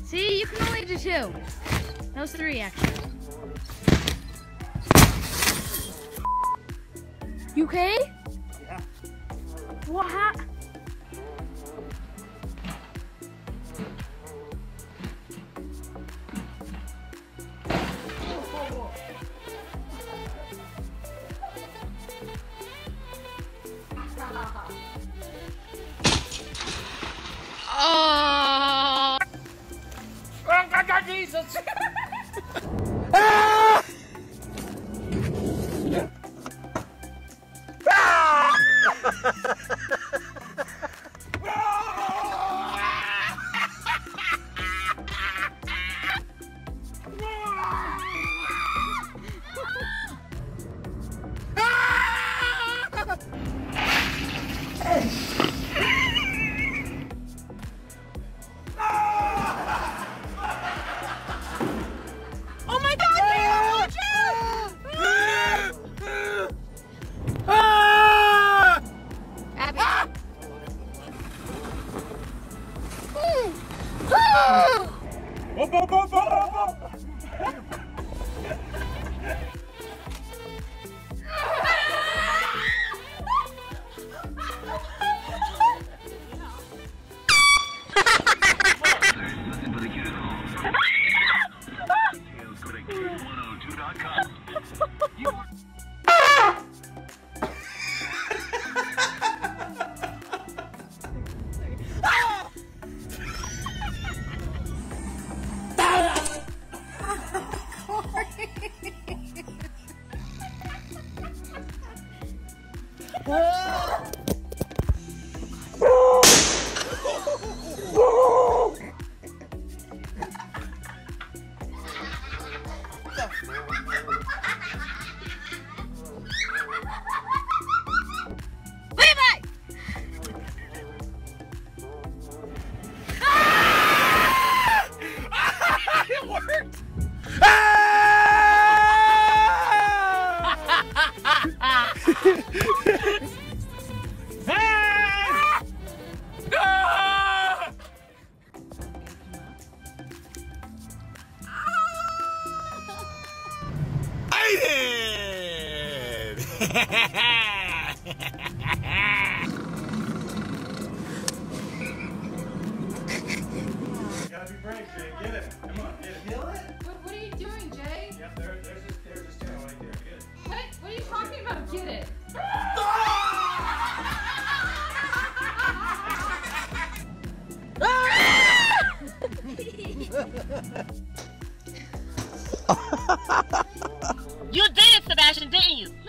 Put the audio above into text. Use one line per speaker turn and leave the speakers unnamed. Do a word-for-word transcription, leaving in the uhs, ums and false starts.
See, you can only do two. That was three, actually. You okay?
Yeah.
What happened? Oh! Oh, Jesus! Ah!
Up, up, up, up, up, up. Gotta be brave, Jay. Get it. Come on, get it. Kill it?
What, what are you doing, Jay?
Yep, there, there's just, there's just tail right there. Get it.
What? What are you talking about? Get it.
You did it, Sebastian, didn't you?